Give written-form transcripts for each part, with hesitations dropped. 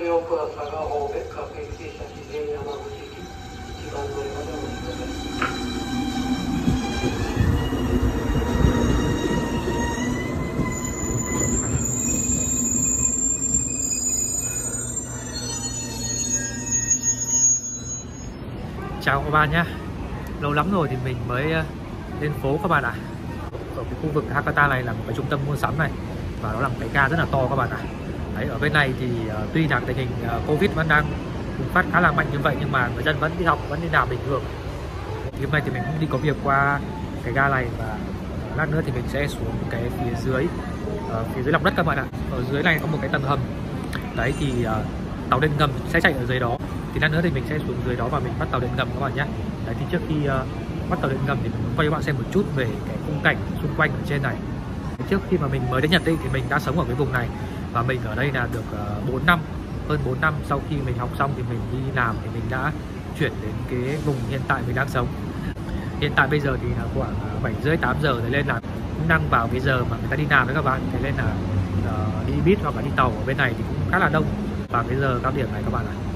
Chào các bạn nhé. Lâu lắm rồi thì mình mới lên phố các bạn ạ. Ở cái khu vực Hakata này là một cái trung tâm mua sắm này, và nó là một cái ga rất là to các bạn ạ. Đấy, ở bên này thì tuy là tình hình Covid vẫn đang bùng phát khá là mạnh như vậy, nhưng mà người dân vẫn đi học, vẫn đi làm bình thường. Hôm nay thì mình cũng đi có việc qua cái ga này, và lát nữa thì mình sẽ xuống cái phía dưới lòng đất các bạn ạ. Ở dưới này có một cái tầng hầm. Đấy thì tàu điện ngầm sẽ chạy ở dưới đó. Thì lát nữa thì mình sẽ xuống dưới đó và mình bắt tàu điện ngầm các bạn nhé. Đấy thì trước khi bắt tàu điện ngầm thì mình muốn quay cho bạn xem một chút về cái khung cảnh xung quanh ở trên này. Trước khi mà mình mới đến Nhật thì mình đã sống ở cái vùng này, và mình ở đây là được 4 năm, hơn 4 năm. Sau khi mình học xong thì mình đi làm thì mình đã chuyển đến cái vùng hiện tại mình đang sống. Hiện tại bây giờ thì là khoảng 7:30-8 giờ, thế nên là cũng đang vào cái giờ mà người ta đi làm đấy các bạn. Thế nên là đi buýt hoặc là đi tàu ở bên này thì cũng khá là đông vào cái giờ cao điểm này các bạn ạ.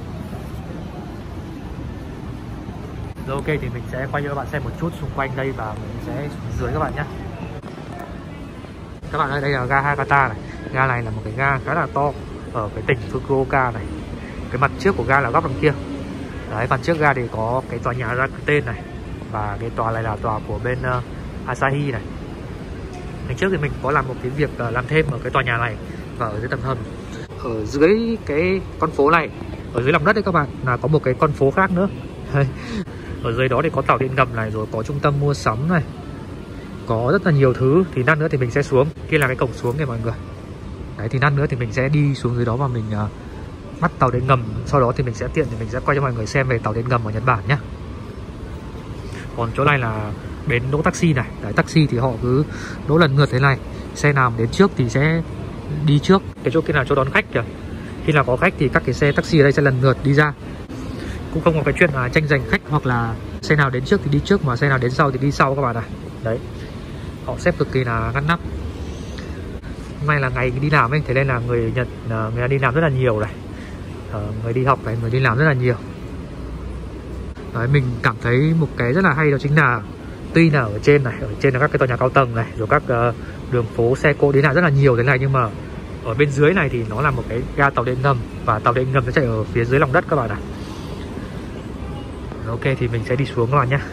Rồi ok, thì mình sẽ quay cho các bạn xem một chút xung quanh đây và mình sẽ xuống dưới các bạn nhé. Các bạn ơi, đây là ga Hakata này. Ga này là một cái ga khá là to ở cái tỉnh Fukuoka này. Cái mặt trước của ga là góc đằng kia. Đấy, phần trước ga thì có cái tòa nhà Rakuten này, và cái tòa này là tòa của bên Asahi này. Ngày trước thì mình có làm một cái việc làm thêm ở cái tòa nhà này và ở dưới tầng hầm. Ở dưới cái con phố này, ở dưới lòng đất đấy các bạn, là có một cái con phố khác nữa. Ở dưới đó thì có tàu điện ngầm này, rồi có trung tâm mua sắm này, có rất là nhiều thứ. Thì lát nữa thì mình sẽ xuống, kia là cái cổng xuống kìa mọi người. Đấy thì lát nữa thì mình sẽ đi xuống dưới đó và mình bắt tàu điện ngầm. Sau đó thì mình sẽ tiện thì mình sẽ quay cho mọi người xem về tàu điện ngầm ở Nhật Bản nhé. Còn chỗ này là bến đỗ taxi này. Đấy, taxi thì họ cứ đỗ lần lượt thế này. Xe nào đến trước thì sẽ đi trước. Cái chỗ kia là chỗ đón khách kìa. Khi nào có khách thì các cái xe taxi ở đây sẽ lần lượt đi ra. Cũng không có cái chuyện là tranh giành khách, hoặc là xe nào đến trước thì đi trước, mà xe nào đến sau thì đi sau các bạn ạ. Đấy, họ xếp cực kỳ là ngăn nắp. Hôm nay là ngày đi làm ấy, thế nên là người Nhật người đi làm rất là nhiều này. Người đi học này, người đi làm rất là nhiều. Đấy, mình cảm thấy một cái rất là hay đó chính là tuy là ở trên này, ở trên là các cái tòa nhà cao tầng này, rồi các đường phố xe cộ đi lại rất là nhiều thế này, nhưng mà ở bên dưới này thì nó là một cái ga tàu điện ngầm, và tàu điện ngầm sẽ chạy ở phía dưới lòng đất các bạn ạ. Ok, thì mình sẽ đi xuống các bạn nhé.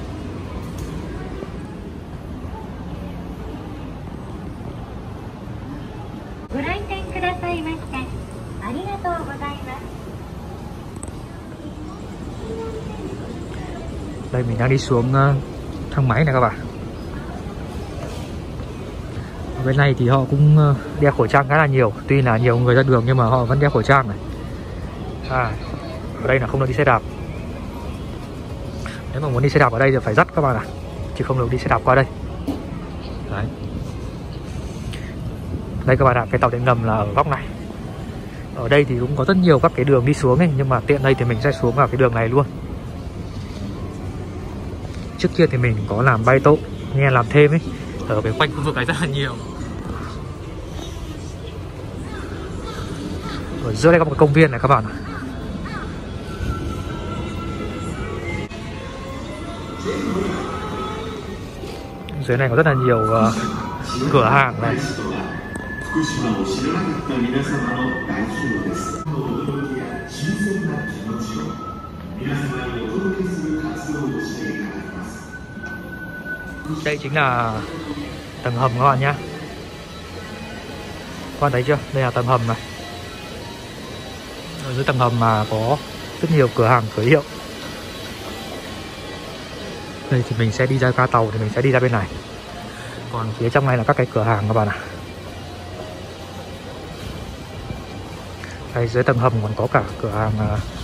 Đây mình đang đi xuống thang máy này các bạn. Ở bên này thì họ cũng đeo khẩu trang khá là nhiều. Tuy là nhiều người ra đường nhưng mà họ vẫn đeo khẩu trang này. Ở đây là không được đi xe đạp. Nếu mà muốn đi xe đạp ở đây thì phải dắt các bạn ạ, chứ không được đi xe đạp qua đây. Đấy. Đây các bạn ạ, cái tàu điện ngầm là ở góc này. Ở đây thì cũng có rất nhiều các cái đường đi xuống ấy, nhưng mà tiện đây thì mình sẽ xuống vào cái đường này luôn. Trước kia thì mình có làm bay tộ, nghe làm thêm ấy, ở cái quanh khu vực này rất là nhiều. Ở giữa đây có một công viên này các bạn ạ. Dưới này có rất là nhiều cửa hàng này. Đây chính là tầng hầm các bạn nhé. Các bạn thấy chưa? Đây là tầng hầm này. Ở dưới tầng hầm mà có rất nhiều cửa hàng cửa hiệu. Đây thì mình sẽ đi ra ga tàu thì mình sẽ đi ra bên này. Còn phía trong này là các cái cửa hàng các bạn ạ. Đây dưới tầng hầm còn có cả cửa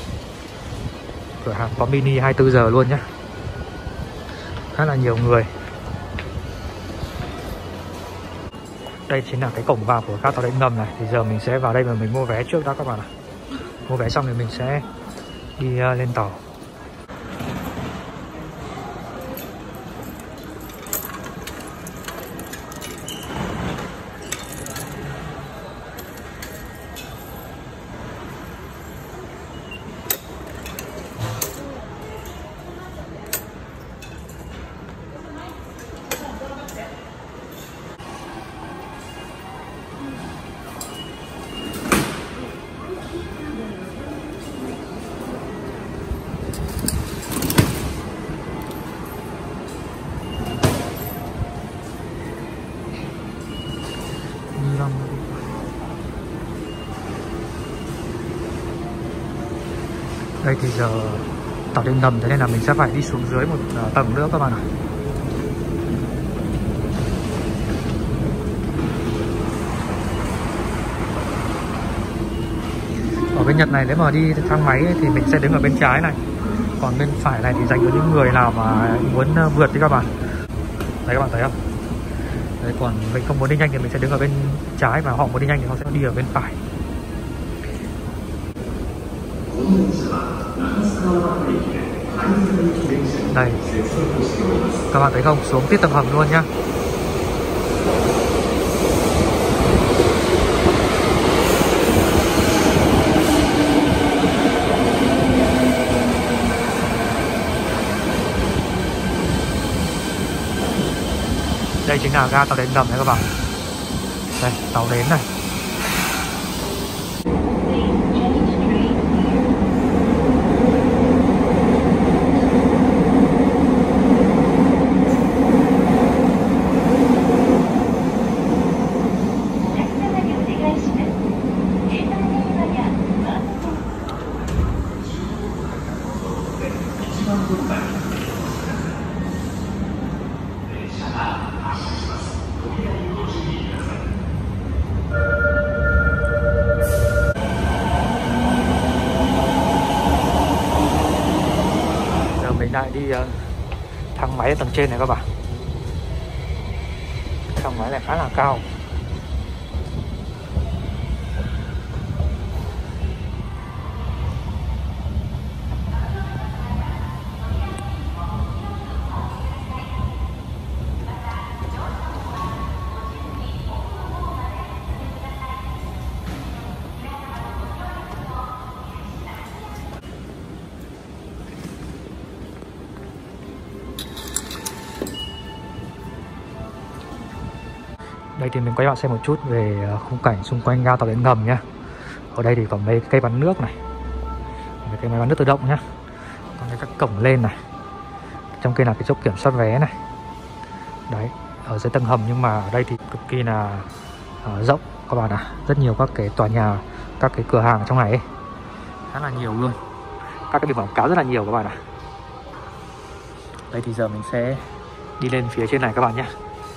hàng có mini 24 giờ luôn nhé. Khá là nhiều người. Đây chính là cái cổng vào của ga tàu điện ngầm này. Thì giờ mình sẽ vào đây và mình mua vé trước đó các bạn ạ. Mua vé xong thì mình sẽ đi lên tàu. Đây thì giờ tàu điện ngầm, thế nên là mình sẽ phải đi xuống dưới một tầng nữa các bạn ạ. Ở bên Nhật này nếu mà đi thang máy ấy, thì mình sẽ đứng ở bên trái này, còn bên phải này thì dành cho những người nào mà muốn vượt đi các bạn. Đấy các bạn thấy không? Đấy, còn mình không muốn đi nhanh thì mình sẽ đứng ở bên trái, và họ muốn đi nhanh thì họ sẽ đi ở bên phải. Đây, các bạn thấy không? Xuống tiếp tầng hầm luôn nhá. Đây chính là ga tàu điện ngầm đấy các bạn. Đây, tàu đến này. Mình lại đi thang máy ở tầng trên này các bạn. Thang máy này khá là cao. Đây thì mình quay bạn xem một chút về khung cảnh xung quanh ga tàu điện ngầm nhá. Ở đây thì có mấy cây bắn nước này, mấy cái máy bắn nước tự động nhá, còn các cổng lên này, trong kia là cái chỗ kiểm soát vé này. Đấy, ở dưới tầng hầm, nhưng mà ở đây thì cực kỳ là rộng các bạn ạ. Rất nhiều các cái tòa nhà, các cái cửa hàng ở trong này ấy. Khá là nhiều luôn, các cái biển quảng cáo rất là nhiều các bạn ạ. Đây thì giờ mình sẽ đi lên phía trên này các bạn nhé.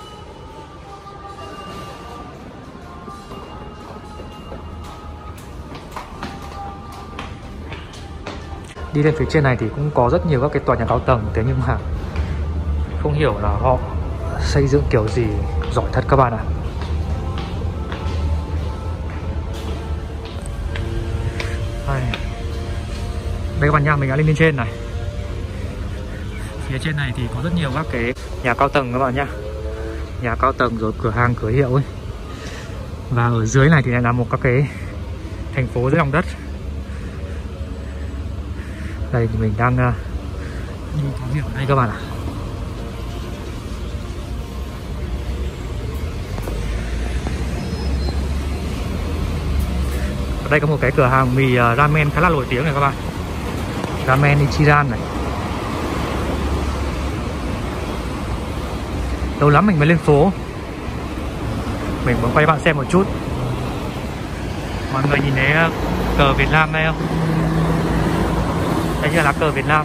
Đi lên phía trên này thì cũng có rất nhiều các cái tòa nhà cao tầng, thế nhưng mà không hiểu là họ xây dựng kiểu gì, giỏi thật các bạn ạ. Đây các bạn nha, mình đã lên trên này. Phía trên này thì có rất nhiều các cái nhà cao tầng các bạn nhá. Nhà cao tầng rồi cửa hàng, cửa hiệu ấy. Và ở dưới này thì lại là một các cái thành phố dưới lòng đất. Đây thì mình đang đi có việc ở đây các bạn ạ. Ở đây có một cái cửa hàng mì ramen khá là nổi tiếng này các bạn. Ramen Ichiran này. Lâu lắm mình mới lên phố. Mình muốn quay bạn xem một chút. Mọi người nhìn thấy cờ Việt Nam đây không? Đây chính là lá cờ Việt Nam.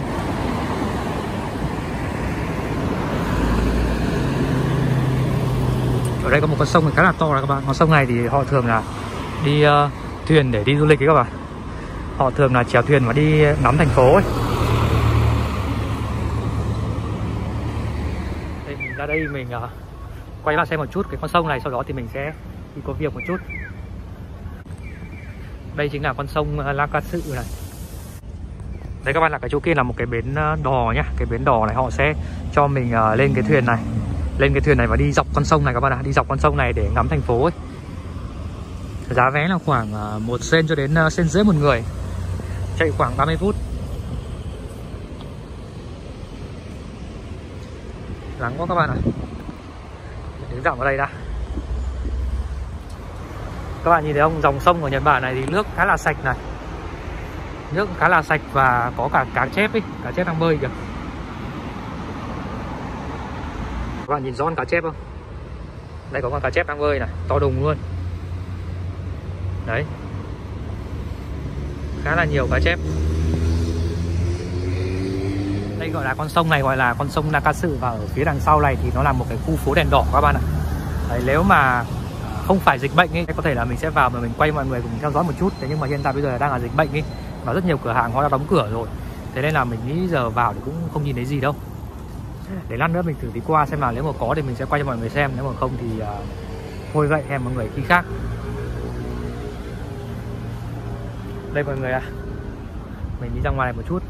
Ở đây có một con sông khá là to này các bạn. Con sông này thì họ thường là đi thuyền để đi du lịch ấy các bạn. Họ thường là chèo thuyền và đi ngắm thành phố ấy. Đây, mình ra đây mình quay bạn xem một chút cái con sông này, sau đó thì mình sẽ đi có việc một chút. Đây chính là con sông Lakatsu này. Đấy các bạn, là cái chỗ kia là một cái bến đò nhá. Cái bến đò này họ sẽ cho mình lên cái thuyền này. Lên cái thuyền này và đi dọc con sông này các bạn ạ. Đi dọc con sông này để ngắm thành phố ấy. Giá vé là khoảng 1 sen cho đến sen rưỡi một người. Chạy khoảng 30 phút. Nắng quá các bạn ạ. Đứng dọc ở đây đã. Các bạn nhìn thấy không, dòng sông của Nhật Bản này thì nước khá là sạch này. Nước khá là sạch và có cả cá chép ấy, cá chép đang bơi kìa. Các bạn nhìn rõ con cá chép không? Đây có con cá chép đang bơi này, to đùng luôn. Đấy. Khá là nhiều cá chép. Đây gọi là con sông này gọi là con sông Nakasu, và ở phía đằng sau này thì nó là một cái khu phố đèn đỏ các bạn ạ. Đấy, nếu mà không phải dịch bệnh ấy, có thể là mình sẽ vào mà mình quay mọi người cùng theo dõi một chút. Thế nhưng mà hiện tại bây giờ đang là dịch bệnh ấy, và rất nhiều cửa hàng họ đã đóng cửa rồi. Thế nên là mình nghĩ giờ vào thì cũng không nhìn thấy gì đâu. Để lát nữa mình thử đi qua xem là nếu mà có thì mình sẽ quay cho mọi người xem, nếu mà không thì thôi vậy, hẹn mọi người khi khác. Đây mọi người ạ, mình đi ra ngoài này một chút.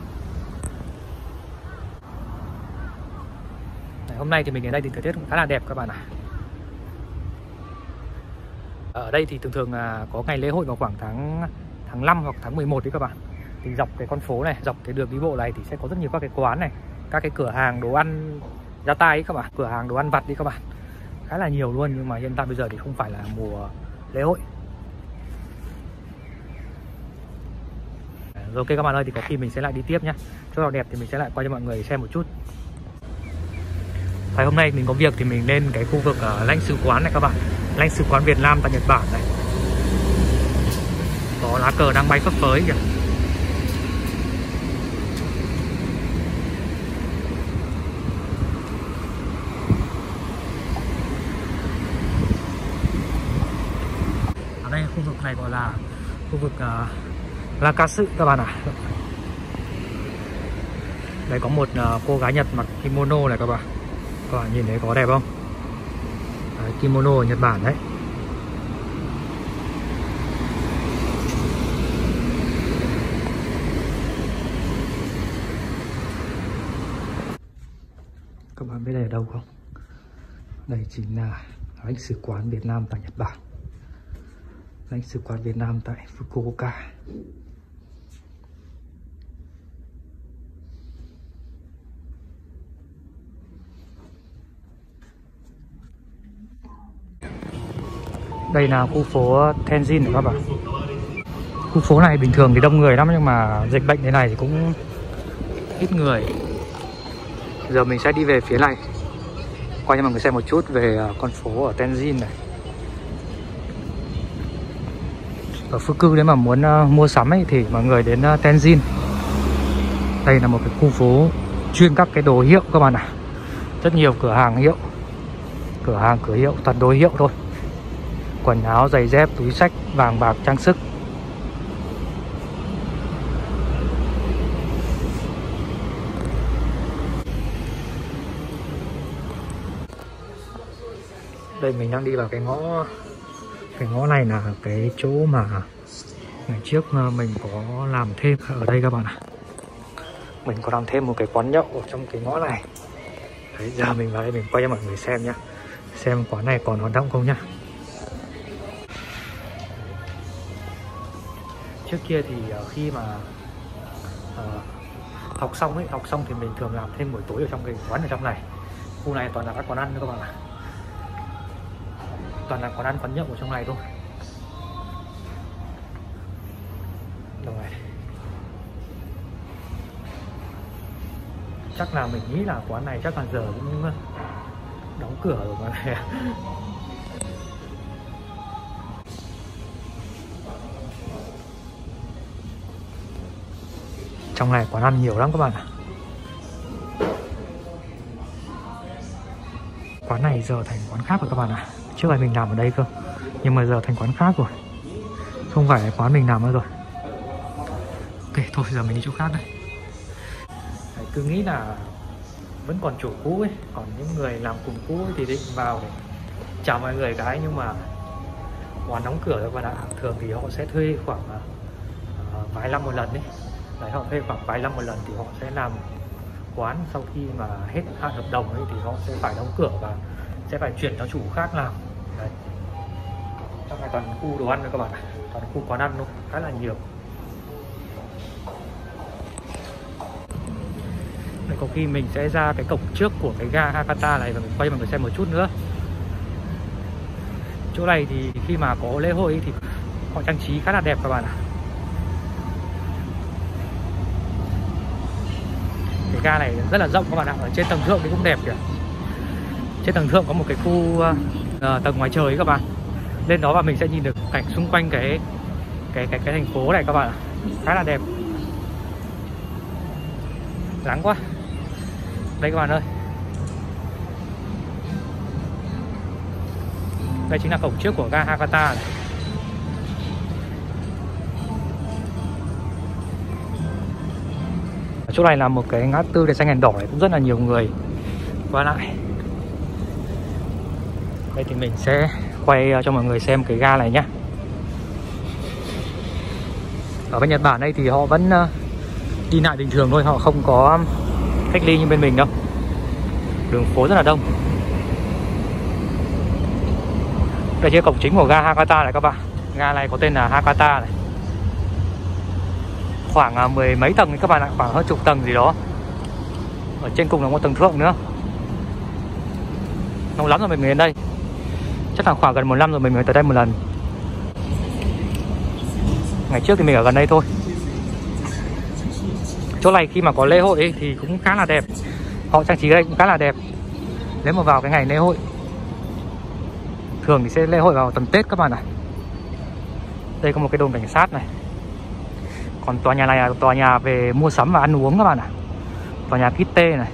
Đấy, hôm nay thì mình ở đây thì thời tiết cũng khá là đẹp các bạn ạ. Ở đây thì thường thường là có ngày lễ hội vào khoảng tháng 5 hoặc tháng 11 đấy các bạn. Thì dọc cái con phố này, dọc cái đường đi bộ này thì sẽ có rất nhiều các cái quán này, các cái cửa hàng đồ ăn gia tai ấy các bạn, cửa hàng đồ ăn vặt đi các bạn. Khá là nhiều luôn, nhưng mà hiện tại bây giờ thì không phải là mùa lễ hội. Rồi ok các bạn ơi, thì có khi mình sẽ lại đi tiếp nhá. Chỗ nào đẹp thì mình sẽ lại quay cho mọi người xem một chút. Ngày hôm nay mình có việc thì mình lên cái khu vực lãnh sự quán này các bạn, lãnh sự quán Việt Nam tại Nhật Bản này. Có lá cờ đang bay phấp phới kìa. Ở đây khu vực này gọi là khu vực Nakasu các bạn ạ. Đây có một cô gái Nhật mặc kimono này các bạn. Các bạn nhìn thấy có đẹp không? Đấy, kimono ở Nhật Bản đấy. Các bạn biết đây ở đâu không? Đây chính là lãnh sự quán Việt Nam tại Nhật Bản. Lãnh sự quán Việt Nam tại Fukuoka. Đây là khu phố Tenjin này các bạn. Khu phố này bình thường thì đông người lắm, nhưng mà dịch bệnh thế này thì cũng ít người. Giờ mình sẽ đi về phía này, quay cho mọi người xem một chút về con phố ở Tenjin này. Ở Fuku nếu mà muốn mua sắm ấy thì mọi người đến Tenjin. Đây là một cái khu phố chuyên các cái đồ hiệu các bạn ạ. Rất nhiều cửa hàng hiệu, cửa hiệu toàn đồ hiệu thôi. Quần áo, giày dép, túi xách, vàng bạc, trang sức. Đây mình đang đi vào cái ngõ này là cái chỗ mà ngày trước mình có làm thêm ở đây các bạn ạ. Mình có làm thêm một cái quán nhậu ở trong cái ngõ này. Đấy, giờ mình vào đây mình quay cho mọi người xem nhá, xem quán này còn hoạt động không nhá. Trước kia thì khi mà học xong thì mình thường làm thêm buổi tối ở trong cái quán ở trong này. Khu này toàn là các quán ăn nữa các bạn ạ. Toàn là quán ăn, quán nhậu ở trong này thôi. Rồi. Chắc là mình nghĩ là quán này chắc là giờ cũng đóng cửa rồi mọi người. Trong này quán ăn nhiều lắm các bạn ạ. Quán này giờ thành quán khác rồi các bạn ạ. Trước này mình làm ở đây cơ, nhưng mà giờ thành quán khác rồi, không phải là quán mình làm nữa rồi. Ok, thôi giờ mình đi chỗ khác đây. Đấy, cứ nghĩ là vẫn còn chủ cũ ấy, còn những người làm cùng cũ ấy thì định vào để chào mọi người cái, nhưng mà quán đóng cửa rồi các bạn ạ. Thường thì họ sẽ thuê khoảng vài năm một lần đấy. Đấy, họ thuê khoảng vài năm một lần thì họ sẽ làm quán, sau khi mà hết hạn hợp đồng ấy thì họ sẽ phải đóng cửa và sẽ phải chuyển cho chủ khác làm. Đấy. Trong này toàn khu đồ ăn nữa các bạn, toàn khu quán ăn luôn, khá là nhiều. Đấy, có khi mình sẽ ra cái cổng trước của cái ga Hakata này và mình quay mọi người xem một chút nữa. Chỗ này thì khi mà có lễ hội thì họ trang trí khá là đẹp các bạn ạ. Cái ga này rất là rộng các bạn ạ. Ở trên tầng thượng thì cũng đẹp kìa. Trên tầng thượng có một cái khu tầng ngoài trời ấy các bạn. Lên đó và mình sẽ nhìn được cảnh xung quanh cái thành phố này các bạn ạ. Khá là đẹp. Nắng quá. Đây các bạn ơi, đây chính là cổng trước của ga Hakata này. Ở chỗ này là một cái ngã tư đèn xanh đèn đỏ này, cũng rất là nhiều người qua lại. Đây thì mình sẽ quay cho mọi người xem cái ga này nhé. Ở bên Nhật Bản đây thì họ vẫn đi lại bình thường thôi, họ không có cách ly như bên mình đâu. Đường phố rất là đông. Đây chính là cổng chính của ga Hakata này các bạn. Ga này có tên là Hakata này. Khoảng mười mấy tầng thì các bạn ạ, khoảng hơn chục tầng gì đó. Ở trên cùng là một tầng thượng nữa. Lâu lắm rồi mình mới đến đây. Chắc là khoảng gần 1 năm rồi mình mới tới đây một lần. Ngày trước thì mình ở gần đây thôi. Chỗ này khi mà có lễ hội ấy, thì cũng khá là đẹp. Họ trang trí đây cũng khá là đẹp. Nếu mà vào cái ngày lễ hội, thường thì sẽ lễ hội vào tầm Tết các bạn ạ. Đây có một cái đồn cảnh sát này. Còn tòa nhà này là tòa nhà về mua sắm và ăn uống các bạn ạ. Tòa nhà Kitte này.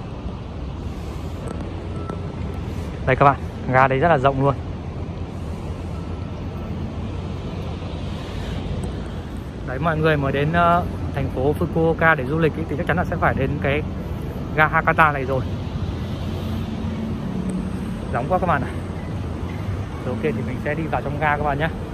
Đây các bạn, ga đấy rất là rộng luôn. Đấy, mọi người mới đến thành phố Fukuoka để du lịch ý, thì chắc chắn là sẽ phải đến cái ga Hakata này rồi. Nóng quá các bạn ạ. Rồi ok thì mình sẽ đi vào trong ga các bạn nhé.